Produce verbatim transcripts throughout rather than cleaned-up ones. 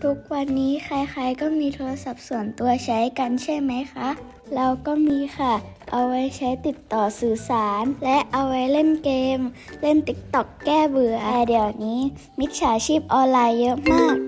ทุกวันนี้ใครๆก็มีโทรศัพท์ส่วนตัวใช้กันใช่ไหมคะเราก็มีค่ะเอาไว้ใช้ติดต่อสื่อสารและเอาไว้เล่นเกมเล่น ติ๊กต็อก แก้เบื่อแต่เดี๋ยวนี้มิจฉาชีพออนไลน์เยอะมาก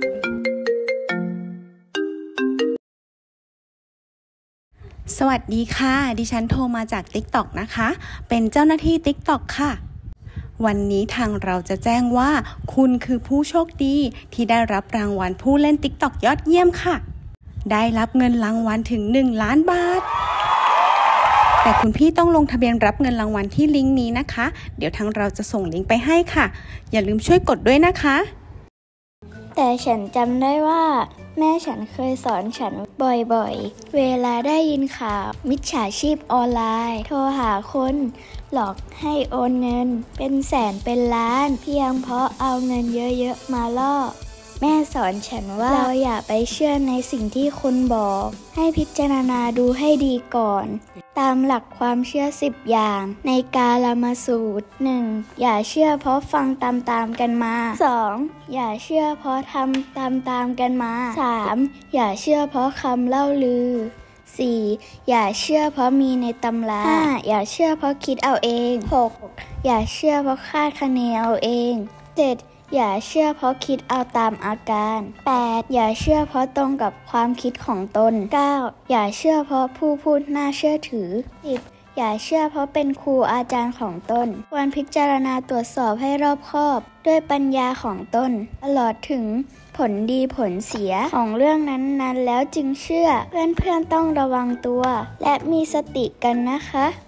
สวัสดีค่ะดิฉันโทรมาจาก ติ๊กต็อก นะคะเป็นเจ้าหน้าที่ ติ๊กต็อก ค่ะวันนี้ทางเราจะแจ้งว่าคุณคือผู้โชคดีที่ได้รับรางวัลผู้เล่น ติ๊กต็อก ยอดเยี่ยมค่ะได้รับเงินรางวัลถึงหนึ่งล้านบาทแต่คุณพี่ต้องลงทะเบียนรับเงินรางวัลที่ลิงก์นี้นะคะเดี๋ยวทางเราจะส่งลิงก์ไปให้ค่ะอย่าลืมช่วยกดด้วยนะคะแต่ฉันจำได้ว่าแม่ฉันเคยสอนฉันบ่อยๆเวลาได้ยินข่าวมิจฉาชีพออนไลน์โทรหาคนหลอกให้โอนเงินเป็นแสนเป็นล้านเพียงเพราะเอาเงินเยอะๆมาล่อแม่สอนฉันว่าเราอย่าไปเชื่อในสิ่งที่คนบอกให้พิจารณาดูให้ดีก่อนตามหลักความเชื่อสิบอย่างในกาลามสูตร หนึ่ง อย่าเชื่อเพราะฟังตามๆกันมา สอง อย่าเชื่อเพราะทำตามๆกันมา สาม อย่าเชื่อเพราะคำเล่าลือ สี่ อย่าเชื่อเพราะมีในตำรา ห้า อย่าเชื่อเพราะคิดเอาเอง หก อย่าเชื่อเพราะคาดคะเนเอาเอง เจ็ดอย่าเชื่อเพราะคิดเอาตามอาการ แปด อย่าเชื่อเพราะตรงกับความคิดของตน เก้า อย่าเชื่อเพราะผู้พูดน่าเชื่อถือ สิบ อย่าเชื่อเพราะเป็นครูอาจารย์ของตนควรพิจารณาตรวจสอบให้รอบคอบด้วยปัญญาของตนตลอดถึงผลดีผลเสียของเรื่องนั้นๆแล้วจึงเชื่อเพื่อนๆต้องระวังตัวและมีสติกันนะคะ